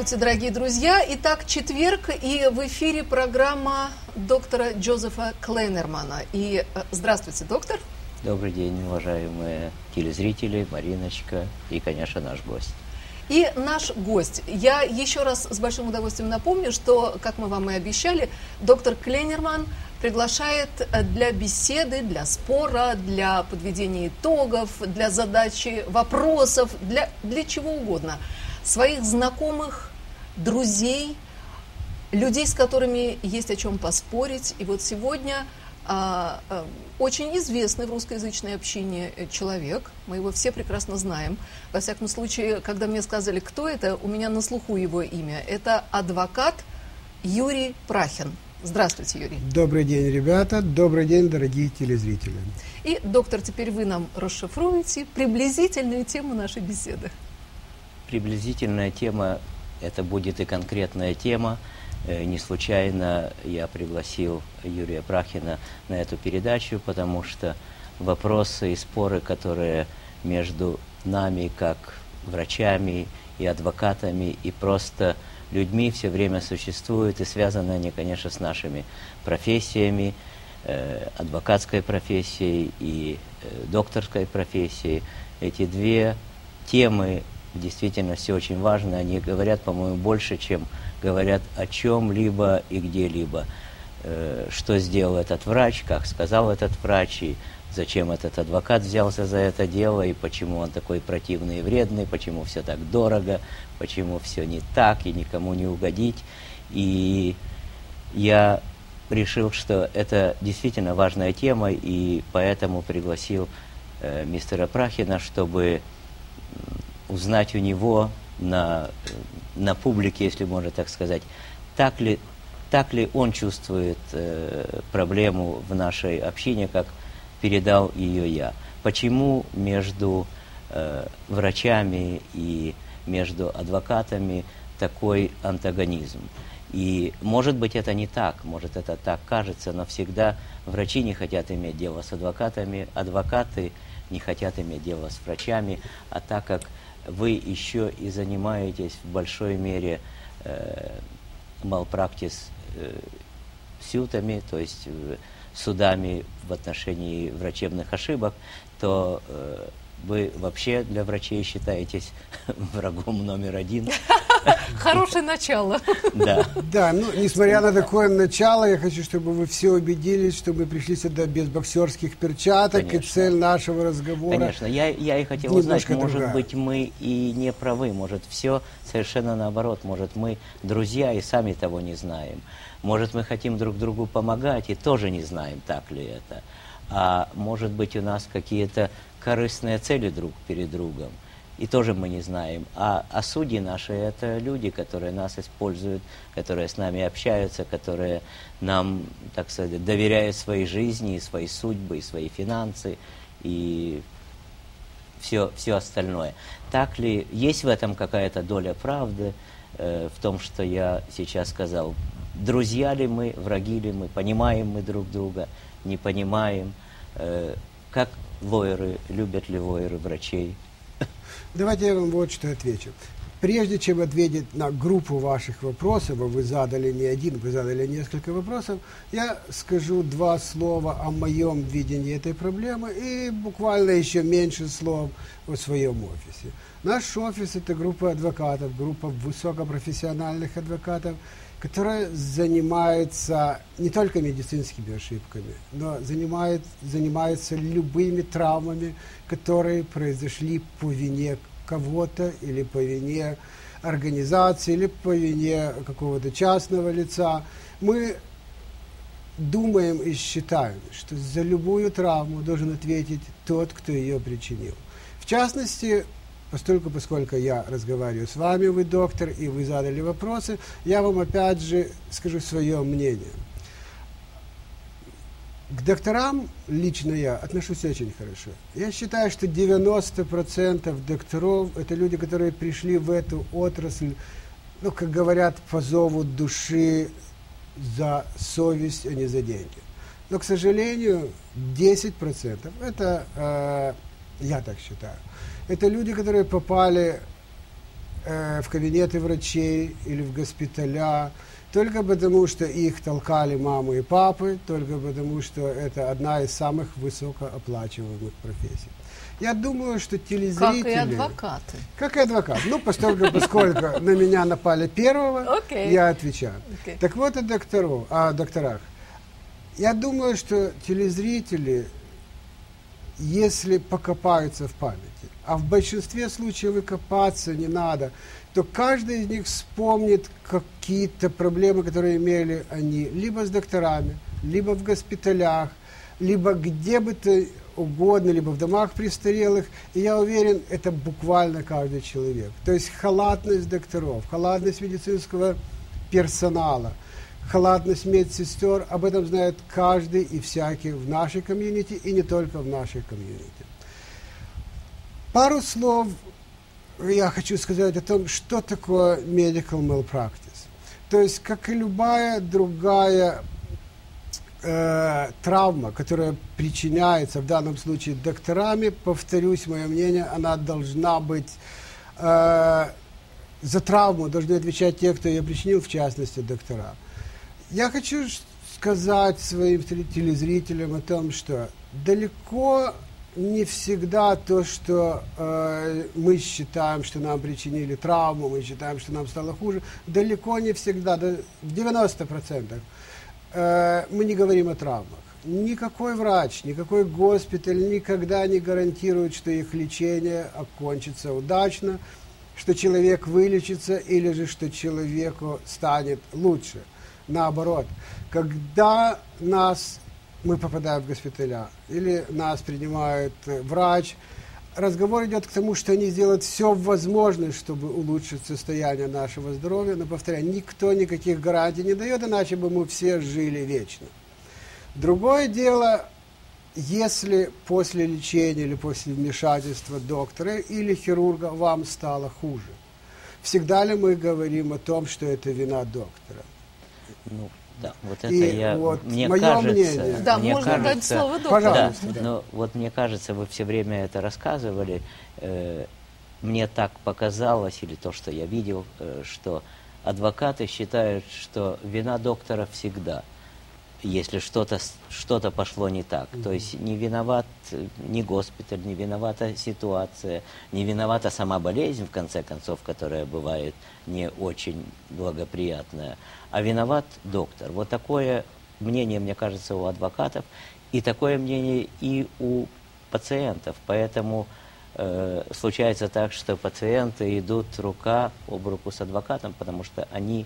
Здравствуйте, дорогие друзья. Итак, четверг, и в эфире программа доктора Джозефа Клейнермана. И здравствуйте, доктор. Добрый день, уважаемые телезрители, Мариночка и, конечно, наш гость. И наш гость. Я еще раз с большим удовольствием напомню, что, как мы вам и обещали, доктор Клейнерман приглашает для беседы, для спора, для подведения итогов, для задачи вопросов, для чего угодно своих знакомых, друзей, людей, с которыми есть о чем поспорить. И вот сегодня очень известный в русскоязычной общине человек, мы его все прекрасно знаем. Во всяком случае, когда мне сказали, кто это, у меня на слуху его имя. Это адвокат Юрий Прахин. Здравствуйте, Юрий. Добрый день, ребята. Добрый день, дорогие телезрители. И, доктор, теперь вы нам расшифруете приблизительную тему нашей беседы. Приблизительная тема, это будет и конкретная тема. Не случайно я пригласил Юрия Прахина на эту передачу, потому что вопросы и споры, которые между нами, как врачами и адвокатами, и просто людьми все время существуют, и связаны они, конечно, с нашими профессиями, адвокатской профессией и докторской профессией. Эти две темы в действительности очень важны. Они говорят, по-моему, больше, чем говорят о чем-либо и где-либо. Что сделал этот врач, как сказал этот врач, и зачем этот адвокат взялся за это дело, и почему он такой противный и вредный, почему все так дорого, почему все не так, и никому не угодить. И я решил, что это действительно важная тема, и поэтому пригласил мистера Прахина, чтобы узнать у него на публике, если можно так сказать, так ли он чувствует проблему в нашей общине, как передал ее я. Почему между врачами и между адвокатами такой антагонизм? И может быть это не так, может это так кажется, но всегда врачи не хотят иметь дело с адвокатами, адвокаты не хотят иметь дело с врачами, а так как вы еще и занимаетесь в большой мере малпрактис сютами, то есть судами в отношении врачебных ошибок, то вы вообще для врачей считаетесь врагом номер один. Хорошее начало. Да. Да, ну, несмотря на такое начало, я хочу, чтобы вы все убедились, что мы пришли сюда без боксерских перчаток, Конечно. и цель нашего разговора... Конечно, я и хотел узнать, может другая. быть, мы и не правы, может, все совершенно наоборот, может, мы друзья и сами того не знаем, может, мы хотим друг другу помогать и тоже не знаем, так ли это, а может быть, у нас какие-то корыстные цели друг перед другом, и тоже мы не знаем. А судьи наши – это люди, которые нас используют, которые с нами общаются, которые нам, так сказать, доверяют своей жизни, и свои судьбы, и свои финансы, и все остальное. Так ли, есть в этом какая-то доля правды, в том, что я сейчас сказал? Друзья ли мы, враги ли мы, понимаем мы друг друга, не понимаем? Как лоеры, любят ли лоеры врачей? Давайте я вам вот что отвечу. Прежде чем ответить на группу ваших вопросов, а вы задали не один, вы задали несколько вопросов, я скажу два слова о моем видении этой проблемы и буквально еще меньше слов о своем офисе. Наш офис – это группа адвокатов, группа высокопрофессиональных адвокатов, которая занимается не только медицинскими ошибками, но занимается любыми травмами, которые произошли по вине кого-то, или по вине организации, или по вине какого-то частного лица. Мы думаем и считаем, что за любую травму должен ответить тот, кто ее причинил. В частности, поскольку я разговариваю с вами, вы доктор, и вы задали вопросы, я вам опять же скажу свое мнение. К докторам лично я отношусь очень хорошо. Я считаю, что 90% докторов – это люди, которые пришли в эту отрасль, ну, как говорят, по зову души, за совесть, а не за деньги. Но, к сожалению, 10% – это, я так считаю, это люди, которые попали в кабинеты врачей или в госпиталя, только потому, что их толкали мамы и папы, только потому, что это одна из самых высокооплачиваемых профессий. Я думаю, что телезрители... Как и адвокаты. Как и адвокат. Ну, поскольку на меня напали первого, я отвечаю. Так вот о докторах. Я думаю, что телезрители, если покопаются в памяти, а в большинстве случаев и копаться не надо, то каждый из них вспомнит какие-то проблемы, которые имели они либо с докторами, либо в госпиталях, либо где бы то угодно, либо в домах престарелых. И я уверен, это буквально каждый человек. То есть халатность докторов, халатность медицинского персонала, халатность медсестер, об этом знает каждый и всякий в нашей комьюнити, и не только в нашей комьюнити. Пару слов я хочу сказать о том, что такое medical malpractice. То есть, как и любая другая травма, которая причиняется в данном случае докторами, повторюсь, мое мнение, она должна быть... за травму должны отвечать те, кто ее причинил, в частности, доктора. Я хочу сказать своим телезрителям о том, что далеко не всегда то, что мы считаем, что нам причинили травму, мы считаем, что нам стало хуже, далеко не всегда, в 90% мы не говорим о травмах. Никакой врач, никакой госпиталь никогда не гарантирует, что их лечение окончится удачно, что человек вылечится или же что человеку станет лучше. Наоборот, когда мы попадаем в госпиталя или нас принимает врач, разговор идет к тому, что они сделают все возможное, чтобы улучшить состояние нашего здоровья. Но, повторяю, никто никаких гарантий не дает, иначе бы мы все жили вечно. Другое дело, если после лечения или после вмешательства доктора или хирурга вам стало хуже. Всегда ли мы говорим о том, что это вина доктора? Ну, да, вот это мне мне кажется... Мнение. Да, мне можно кажется, дать слово доктору. Пожалуйста. Да, но вот мне кажется, вы все время это рассказывали. Мне так показалось, или то, что я видел, что адвокаты считают, что вина доктора всегда, если что-то пошло не так. То есть не виноват ни госпиталь, не виновата ситуация, не виновата сама болезнь, в конце концов, которая бывает не очень благоприятная, а виноват доктор. Вот такое мнение, мне кажется, у адвокатов, и такое мнение и у пациентов. Поэтому случается так, что пациенты идут рука об руку с адвокатом, потому что они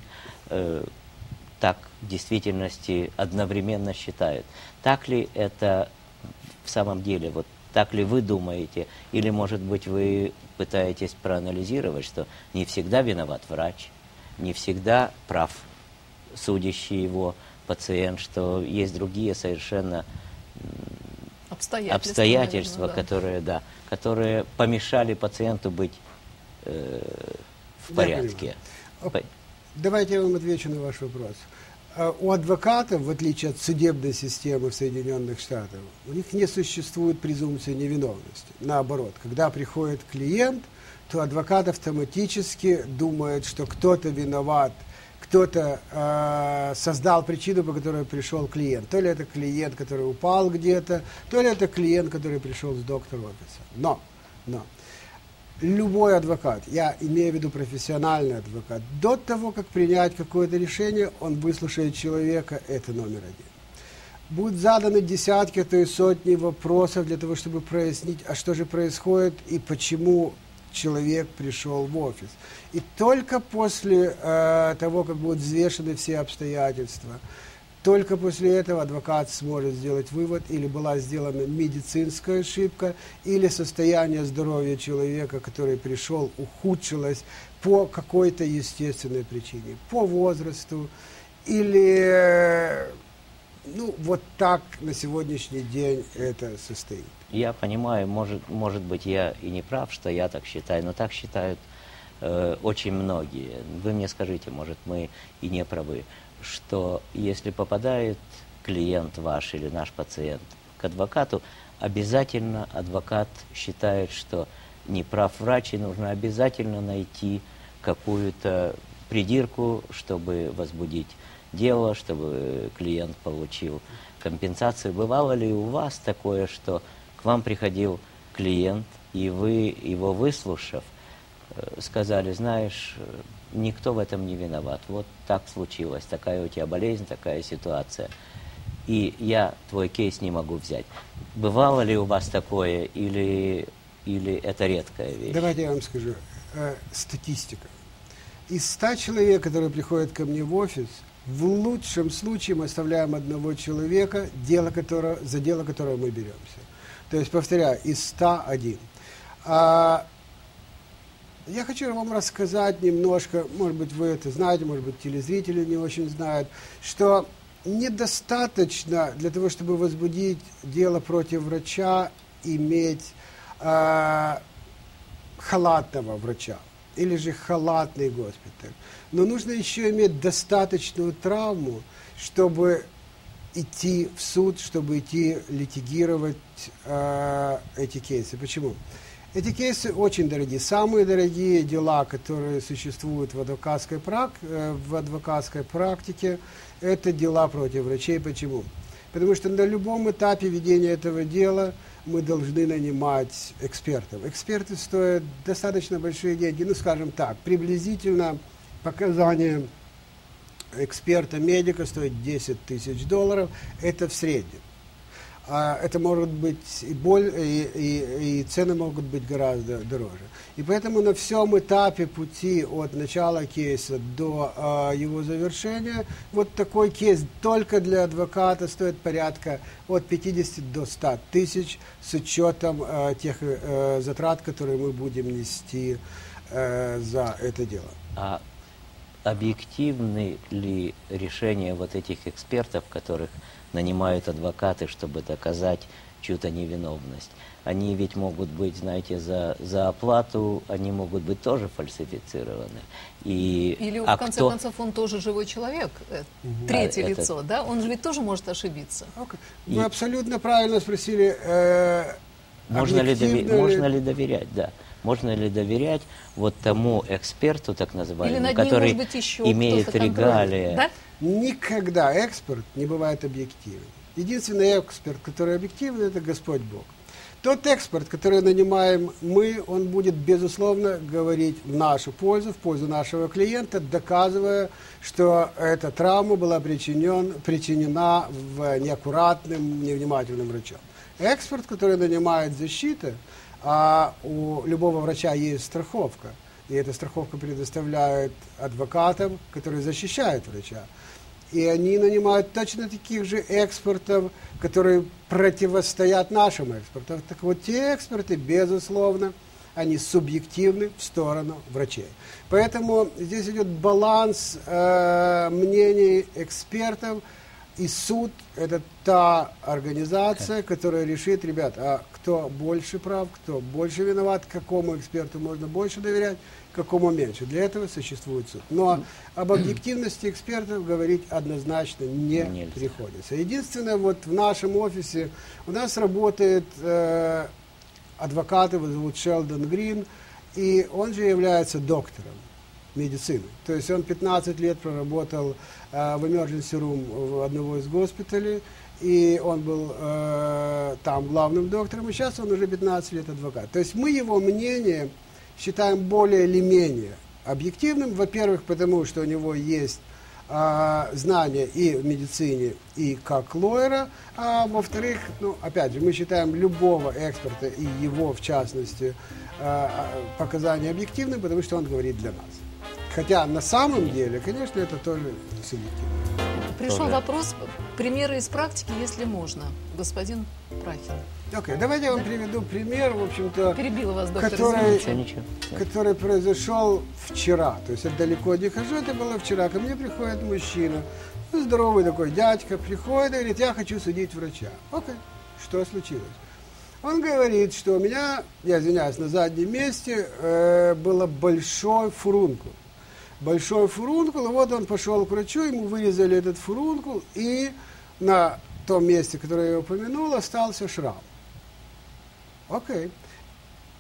так в действительности одновременно считают. Так ли это в самом деле? Вот так ли вы думаете? Или, может быть, вы пытаетесь проанализировать, что не всегда виноват врач, не всегда прав судящий его пациент, что есть другие совершенно обстоятельства, наверное, которые помешали пациенту быть в порядке. Давайте я вам отвечу на ваш вопрос. У адвокатов, в отличие от судебной системы в Соединенных Штатах, у них не существует презумпции невиновности. Наоборот, когда приходит клиент, то адвокат автоматически думает, что кто-то виноват, кто-то создал причину, по которой пришел клиент. То ли это клиент, который упал где-то, то ли это клиент, который пришел с доктора офиса. Но любой адвокат, я имею в виду профессиональный адвокат, до того, как принять какое-то решение, он выслушает человека, это номер один. Будут заданы десятки, а то и сотни вопросов для того, чтобы прояснить, а что же происходит и почему человек пришел в офис. И только после того, как будут взвешены все обстоятельства, только после этого адвокат сможет сделать вывод, или была сделана медицинская ошибка, или состояние здоровья человека, который пришел, ухудшилось по какой-то естественной причине, по возрасту, или вот так на сегодняшний день это состоит. Я понимаю, может быть, я и не прав, что я так считаю, но так считают очень многие. Вы мне скажите, может, мы и не правы, что если попадает клиент ваш или наш пациент к адвокату, обязательно адвокат считает, что не прав врач, и нужно обязательно найти какую-то придирку, чтобы возбудить дело, чтобы клиент получил компенсацию. Бывало ли у вас такое, что к вам приходил клиент, и вы, его выслушав, сказали: знаешь, никто в этом не виноват, вот так случилось, такая у тебя болезнь, такая ситуация, и я твой кейс не могу взять. Бывало ли у вас такое, или это редкая вещь? Давайте я вам скажу. Статистика. Из 100 человек, которые приходят ко мне в офис, в лучшем случае мы оставляем одного человека, за дело которого мы беремся. То есть, повторяю, из 101. Я хочу вам рассказать немножко, может быть, вы это знаете, может быть, телезрители не очень знают, что недостаточно для того, чтобы возбудить дело против врача, иметь халатного врача или же халатный госпиталь. Но нужно еще иметь достаточную травму, чтобы идти в суд, чтобы идти литигировать эти кейсы. Почему? Эти кейсы очень дорогие. Самые дорогие дела, которые существуют в адвокатской практике, это дела против врачей. Почему? Потому что на любом этапе ведения этого дела мы должны нанимать экспертов. Эксперты стоят достаточно большие деньги. Ну, скажем так, приблизительно показания эксперта-медика стоит $10 000. Это в среднем. Это может быть и цены могут быть гораздо дороже. И поэтому на всем этапе пути от начала кейса до его завершения, вот такой кейс только для адвоката стоит порядка от 50 до 100 тысяч с учетом тех затрат, которые мы будем нести за это дело. А объективны ли решения вот этих экспертов, которых нанимают адвокаты, чтобы доказать чью-то невиновность? Они ведь могут быть, знаете, за оплату, они могут быть тоже фальсифицированы. Или, в конце концов, он тоже живой человек, третье лицо, да? Он же ведь тоже может ошибиться. Вы абсолютно правильно спросили. Можно ли доверять, да? Можно ли доверять вот тому эксперту, так называемому, который имеет регалии? Да? Никогда эксперт не бывает объективен. Единственный эксперт, который объективен, это Господь Бог. Тот эксперт, который нанимаем мы, он будет, безусловно, говорить в нашу пользу, в пользу нашего клиента, доказывая, что эта травма была причинена неаккуратным, невнимательным врачом. Эксперт, который нанимает защиту, а у любого врача есть страховка, и эта страховка предоставляет адвокатам, которые защищают врача. И они нанимают точно таких же экспертов, которые противостоят нашим экспертам. Так вот, те эксперты, безусловно, они субъективны в сторону врачей. Поэтому здесь идет баланс мнений экспертов, и суд – это та организация, которая решит, ребят, а кто больше прав, кто больше виноват, какому эксперту можно больше доверять, какому меньше. Для этого существует суд. Но об объективности экспертов говорить однозначно не приходится. Единственное, вот в нашем офисе у нас работает адвокат, его зовут Шелдон Грин, и он же является доктором медицины. То есть он 15 лет проработал в emergency room одного из госпиталей, и он был там главным доктором, и сейчас он уже 15 лет адвокат. То есть мы его мнение считаем более или менее объективным, во-первых, потому что у него есть знания и в медицине, и как лоера, а во-вторых, ну, опять же, мы считаем любого эксперта и его, в частности, показания объективным, потому что он говорит для нас. Хотя на самом деле, конечно, это тоже субъективно. Пришел вопрос, примеры из практики, если можно, господин Прахин. Окей, давайте я вам приведу пример, в общем-то, перебила вас, доктор, который произошел вчера. То есть я далеко не хожу, это было вчера. Ко мне приходит мужчина, здоровый такой дядька, приходит и говорит: я хочу судить врача. Окей, что случилось? Он говорит, что у меня, я извиняюсь, на заднем месте было большой фурункул. Большой фурункул, и вот он пошел к врачу, ему вырезали этот фурункул, и на том месте, которое я упомянул, остался шрам. Окей.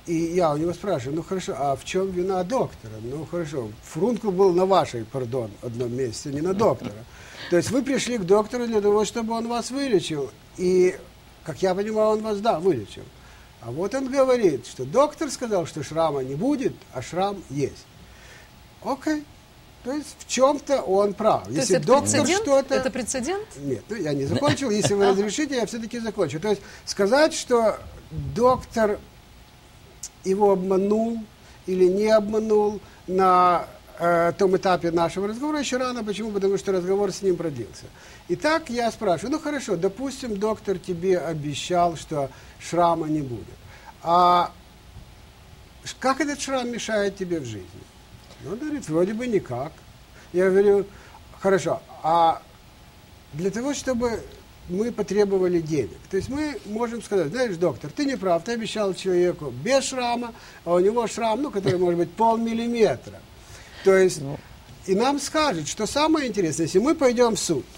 И я у него спрашиваю, ну хорошо, а в чем вина доктора? Ну хорошо, Фрункл был на вашей, пардон, одном месте, не на доктора. То есть вы пришли к доктору для того, чтобы он вас вылечил. И, как я понимаю, он вас, да, вылечил. А вот он говорит, что доктор сказал, что шрама не будет, а шрам есть. Окей. То есть в чем-то он прав. То если есть доктор что-то... Это прецедент? Нет, ну, я не закончил. Если вы разрешите, я все-таки закончу. То есть сказать, что доктор его обманул или не обманул на том этапе нашего разговора еще рано. Почему? Потому что разговор с ним продлился. Итак, я спрашиваю, ну хорошо, допустим, доктор тебе обещал, что шрама не будет. А как этот шрам мешает тебе в жизни? Ну, он говорит, вроде бы никак. Я говорю, хорошо, а для того, чтобы мы потребовали денег, то есть мы можем сказать, знаешь, доктор, ты не прав, ты обещал человеку без шрама, а у него шрам, ну, который может быть полмиллиметра. То есть, и нам скажут, что самое интересное, если мы пойдем в суд,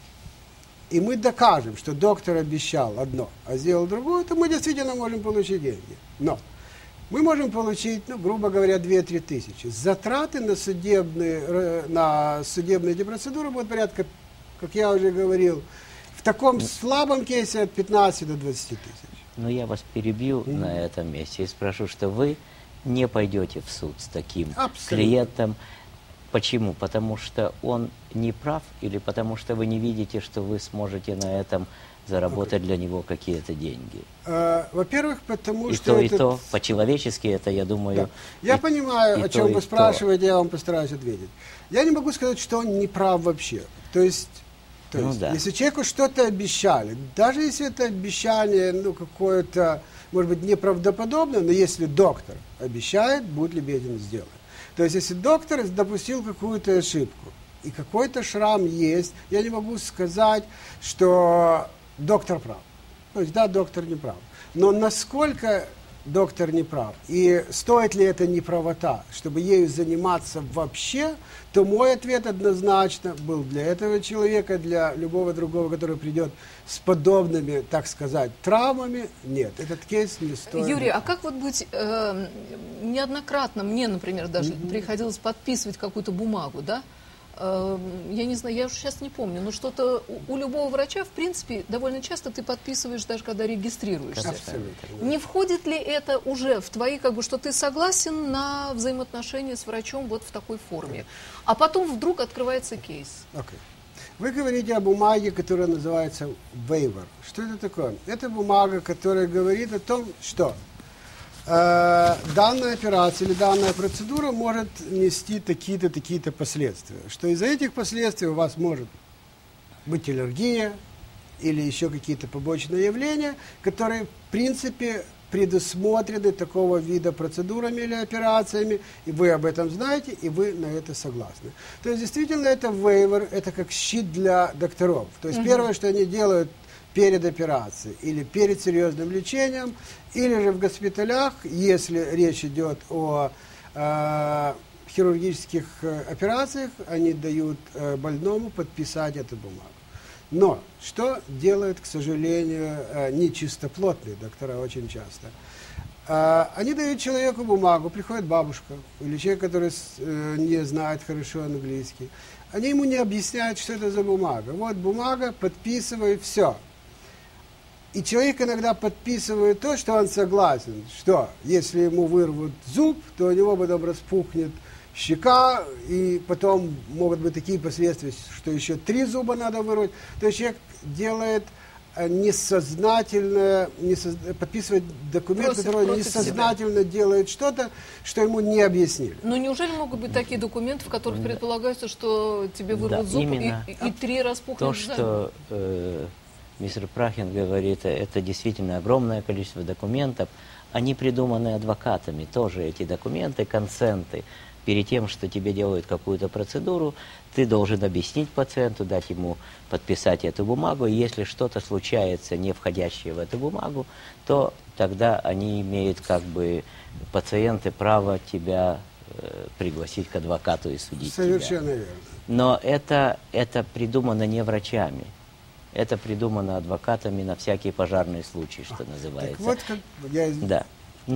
и мы докажем, что доктор обещал одно, а сделал другое, то мы действительно можем получить деньги. Но мы можем получить, ну, грубо говоря, 2-3 тысячи. Затраты на судебные эти процедуры будут порядка, как я уже говорил, в таком слабом кейсе от 15 до 20 тысяч. Но я вас перебью на этом месте и спрошу, что вы не пойдете в суд с таким клиентом. Почему? Потому что он не прав или потому что вы не видите, что вы сможете на этом заработать для него какие-то деньги? Во-первых, потому что... И то, по-человечески это, я думаю... Да. Я понимаю, о чем вы спрашиваете, я вам постараюсь ответить. Я не могу сказать, что он не прав вообще. То есть если человеку что-то обещали, даже если это обещание, ну, какое-то, может быть, неправдоподобное, но если доктор обещает, будь любезен, сделать. То есть, если доктор допустил какую-то ошибку, и какой-то шрам есть, я не могу сказать, что доктор прав. То есть, да, доктор не прав. Но насколько доктор не прав, и стоит ли это неправота, чтобы ею заниматься вообще, то мой ответ однозначно был для этого человека, для любого другого, который придет с подобными, так сказать, травмами, нет, этот кейс не стоит. Юрий, а как вот быть, неоднократно мне, например, даже приходилось подписывать какую-то бумагу, да? Я не знаю, я уже сейчас не помню, но что-то у любого врача, в принципе, довольно часто ты подписываешь, даже когда регистрируешься. Абсолютно. Не входит ли это уже в твои, как бы, что ты согласен на взаимоотношения с врачом вот в такой форме? А потом вдруг открывается кейс. Okay. Вы говорите о бумаге, которая называется waiver. Что это такое? Это бумага, которая говорит о том, что данная операция или данная процедура может нести такие-то, такие-то последствия. Что из-за этих последствий у вас может быть аллергия или еще какие-то побочные явления, которые, в принципе, предусмотрены такого вида процедурами или операциями, и вы об этом знаете, и вы на это согласны. То есть, действительно, это waiver, это как щит для докторов. То есть, первое, что они делают перед операцией или перед серьезным лечением, или же в госпиталях, если речь идет о хирургических операциях, они дают больному подписать эту бумагу. Но что делают, к сожалению, нечистоплотные доктора очень часто? Они дают человеку бумагу, приходит бабушка или человек, который не знает хорошо английский. Они ему не объясняют, что это за бумага. Вот бумага, подписывай, все. И человек иногда подписывает то, что он согласен, что если ему вырвут зуб, то у него потом распухнет щека, и потом могут быть такие последствия, что еще 3 зуба надо вырвать. То есть человек делает несознательно, подписывает документ, который несознательно делает что-то, что ему не объяснили. Но неужели могут быть такие документы, в которых предполагается, что тебе вырвут зуб и 3 распухнет зуба? То, что мистер Прахин говорит, это действительно огромное количество документов. Они придуманы адвокатами, тоже эти документы, консенты. Перед тем, что тебе делают какую-то процедуру, ты должен объяснить пациенту, дать ему подписать эту бумагу. И если что-то случается, не входящее в эту бумагу, то тогда они имеют, как бы, пациенты право тебя пригласить к адвокату и судить тебя. Совершенно верно. Но это придумано не врачами. Это придумано адвокатами на всякие пожарные случаи, что называется. Так вот, как я... Да. Ну,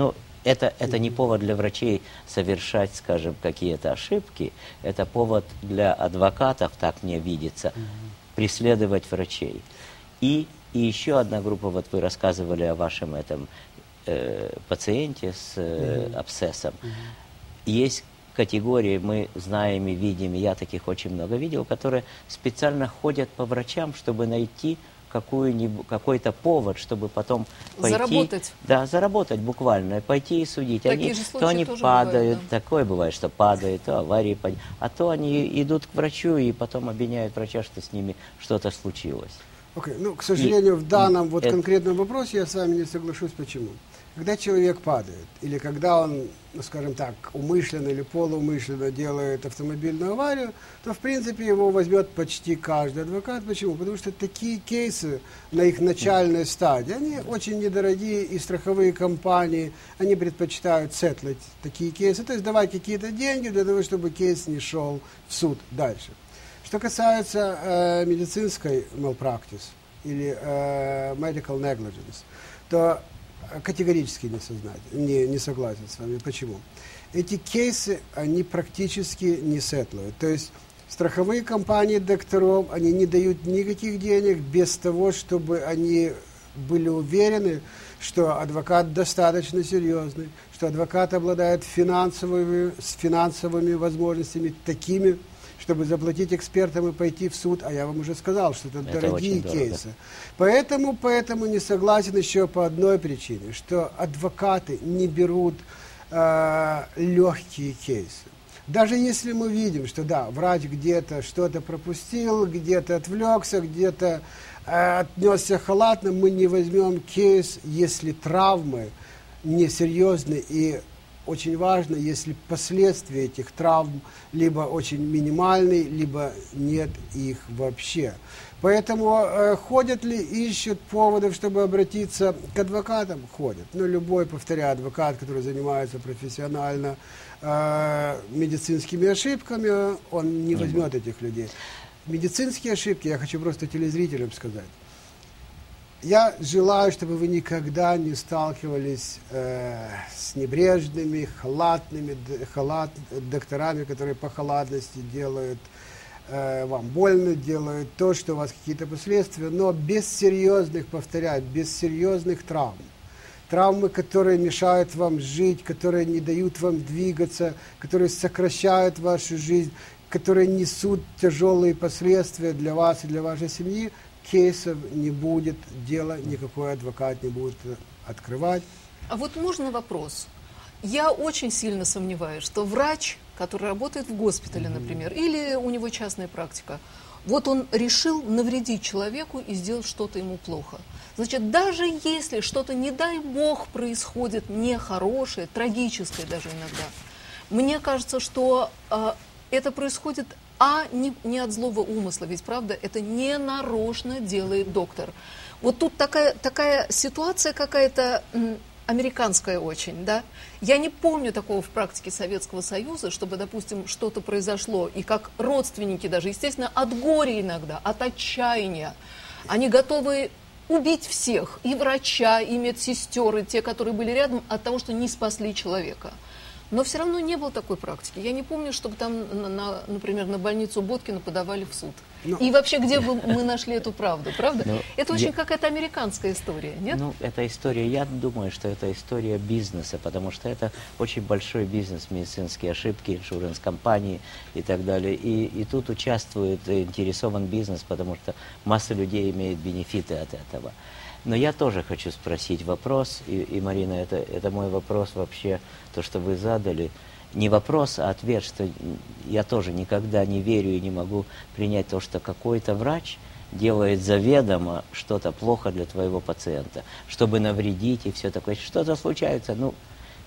это не повод для врачей совершать, скажем, какие-то ошибки, это повод для адвокатов, так мне видится, преследовать врачей. И еще одна группа, вот вы рассказывали о вашем этом пациенте с абсцессом. Есть категории, мы знаем и видим, и я таких очень много видел, которые специально ходят по врачам, чтобы найти какой-то повод, чтобы потом пойти... Заработать. Да, заработать буквально, пойти и судить. Такие же случаи то они тоже падают, бывают, да. такое бывает, что падают, то аварии, а то они идут к врачу и потом обвиняют врача, что с ними что-то случилось. Окей. Ну, к сожалению, в данном конкретном вопросе я с вами не соглашусь. Почему? Когда человек падает, или когда он, ну, скажем так, умышленно или полуумышленно делает автомобильную аварию, то, в принципе, его возьмет почти каждый адвокат. Почему? Потому что такие кейсы на их начальной стадии, они очень недорогие, и страховые компании, они предпочитают сеттлить такие кейсы, то есть давать какие-то деньги для того, чтобы кейс не шел в суд дальше. Что касается медицинской malpractice или medical negligence, то категорически не согласен с вами. Почему? Эти кейсы, они практически не сеттлают. То есть страховые компании докторов, они не дают никаких денег без того, чтобы они были уверены, что адвокат достаточно серьезный, что адвокат обладает финансовыми возможностями такими, чтобы заплатить экспертам и пойти в суд, а я вам уже сказал, что это дорогие кейсы. Поэтому не согласен еще по одной причине, что адвокаты не берут легкие кейсы. Даже если мы видим, что да, врач где-то что-то пропустил, где-то отвлекся, где-то отнесся халатно, мы не возьмем кейс, если травмы несерьезны, и очень важно, если последствия этих травм либо очень минимальны, либо нет их вообще. Поэтому ходят ли, ищут поводов, чтобы обратиться к адвокатам? Ходят. Но любой, повторяю, адвокат, который занимается профессионально медицинскими ошибками, он не возьмет этих людей. Медицинские ошибки, я хочу просто телезрителям сказать. Я желаю, чтобы вы никогда не сталкивались с небрежными, халатными докторами, которые по халатности делают вам больно, делают то, что у вас какие-то последствия, но без серьезных, повторяю, без серьезных травм. Травмы, которые мешают вам жить, которые не дают вам двигаться, которые сокращают вашу жизнь, которые несут тяжелые последствия для вас и для вашей семьи, кейсов не будет, дела никакой адвокат не будет открывать. А вот можно вопрос? Я очень сильно сомневаюсь, что врач, который работает в госпитале, например, или у него частная практика, вот он решил навредить человеку и сделать что-то ему плохо. Значит, даже если что-то, не дай бог, происходит нехорошее, трагическое даже иногда, мне кажется, что это происходит не от злого умысла, ведь правда, это не нарочно делает доктор. Вот тут такая ситуация какая-то американская очень, да. Я не помню такого в практике Советского Союза, чтобы, допустим, что-то произошло, и как родственники даже, естественно, от горя иногда, от отчаяния, они готовы убить всех, и врача, и медсестер, и те, которые были рядом, от того, что не спасли человека. Но все равно не было такой практики. Я не помню, чтобы там, например, на больницу Боткина подавали в суд. И вообще, где бы мы нашли эту правду, правда? Это очень какая-то американская история, нет? Ну, эта история, я думаю, что это история бизнеса, потому что это очень большой бизнес, медицинские ошибки, иншуранс-компании и так далее. И тут участвует заинтересован бизнес, потому что масса людей имеет бенефиты от этого. Но я тоже хочу спросить вопрос, и Марина, это мой вопрос вообще, то, что вы задали. Не вопрос, а ответ, что я тоже никогда не верю и не могу принять то, что какой-то врач делает заведомо что-то плохо для твоего пациента, чтобы навредить и все такое. Что-то случается, ну,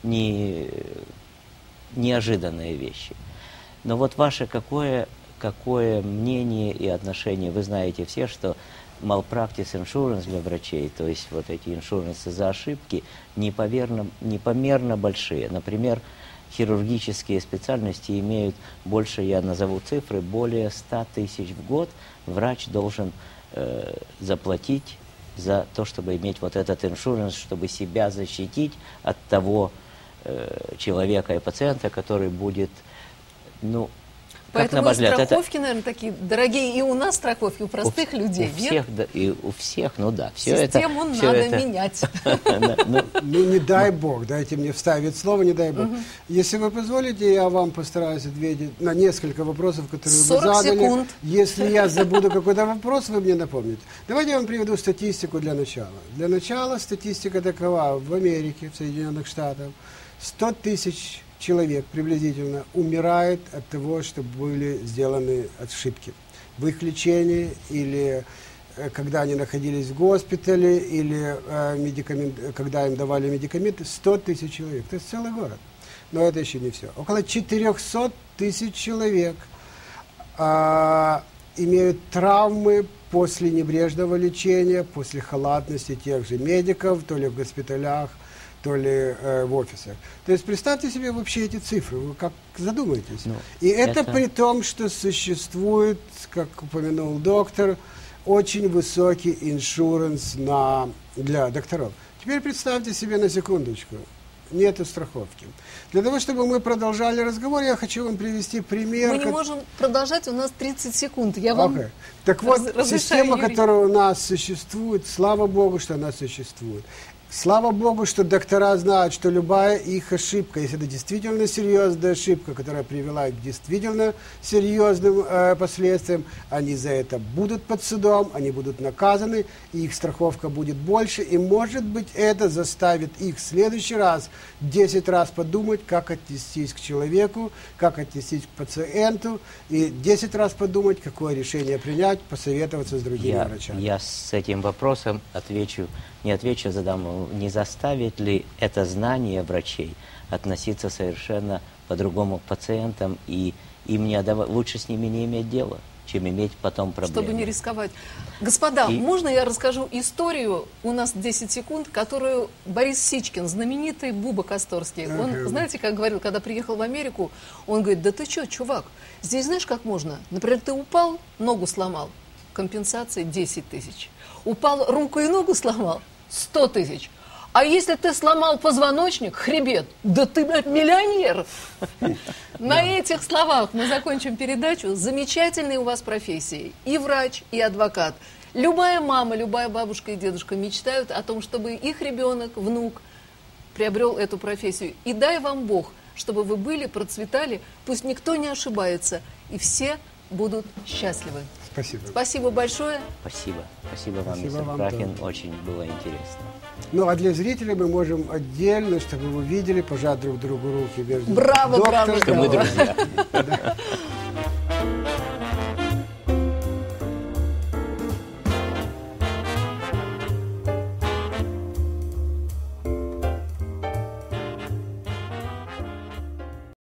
неожиданные вещи. Но вот ваше какое мнение и отношение? Вы знаете все, что malpractice insurance для врачей, то есть вот эти иншурансы за ошибки, непомерно большие. Например, хирургические специальности имеют больше, я назову цифры, более 100 тысяч в год врач должен заплатить за то, чтобы иметь вот этот иншуранс, чтобы себя защитить от того человека и пациента, который будет, ну, Поэтому как на взгляд, страховки, наверное, такие дорогие. И у нас страховки, у простых людей, у нет? всех, да, и у всех, ну да. Все Систему это, надо менять. Ну, не дай бог, дайте мне вставить слово, не дай бог. Если вы позволите, я вам постараюсь ответить на несколько вопросов, которые вы 40 задали. секунд. Если я забуду какой-то вопрос, вы мне напомните. Давайте я вам приведу статистику для начала. Для начала статистика такова. В Америке, в Соединенных Штатах, 100 тысяч человек приблизительно умирает от того, что были сделаны ошибки в их лечении или когда они находились в госпитале, или когда им давали медикаменты. 100 тысяч человек. Это целый город. Но это еще не все. Около 400 тысяч человек имеют травмы после небрежного лечения, после халатности тех же медиков, то ли в госпиталях, то ли в офисах. То есть представьте себе вообще эти цифры, вы как задумаетесь. Ну, и это при том, что существует, как упомянул доктор, очень высокий иншуранс для докторов. Теперь представьте себе на секундочку, нету страховки. Для того, чтобы мы продолжали разговор, я хочу вам привести пример. Мы не можем продолжать, у нас 30 секунд. Я вам Так вот, разрешаю, система, Юрий. которая у нас существует, слава Богу, что она существует. Слава Богу, что доктора знают, что любая их ошибка, если это действительно серьезная ошибка, которая привела к действительно серьезным последствиям, они за это будут под судом, они будут наказаны, и их страховка будет больше, и, может быть, это заставит их в следующий раз 10 раз подумать, как отнестись к человеку, как отнестись к пациенту, и 10 раз подумать, какое решение принять, посоветоваться с другими врачами. Я с этим вопросом задам, не заставит ли это знание врачей относиться совершенно по-другому к пациентам, и им лучше с ними не иметь дела, чем иметь потом проблемы. Чтобы не рисковать. Господа, можно я расскажу историю, у нас 10 секунд, которую Борис Сичкин, знаменитый Буба Косторский, он, знаете, как говорил, когда приехал в Америку, он говорит: да ты что, чувак, здесь знаешь, как можно? Например, ты упал, ногу сломал, компенсация 10 тысяч. Упал, руку и ногу сломал, 100 тысяч. А если ты сломал позвоночник, хребет, да ты, блядь, миллионер. На этих словах мы закончим передачу. Замечательные у вас профессии. И врач, и адвокат. Любая мама, любая бабушка и дедушка мечтают о том, чтобы их ребенок, внук приобрел эту профессию. И дай вам Бог, чтобы вы были, процветали, пусть никто не ошибается, и все будут счастливы. Спасибо. Спасибо большое. Спасибо. Спасибо вам, Спасибо мистер вам Прахин. тоже. Очень было интересно. Ну, а для зрителей мы можем отдельно, чтобы вы видели, пожать друг другу руки. Браво, браво, Что мы браво. друзья.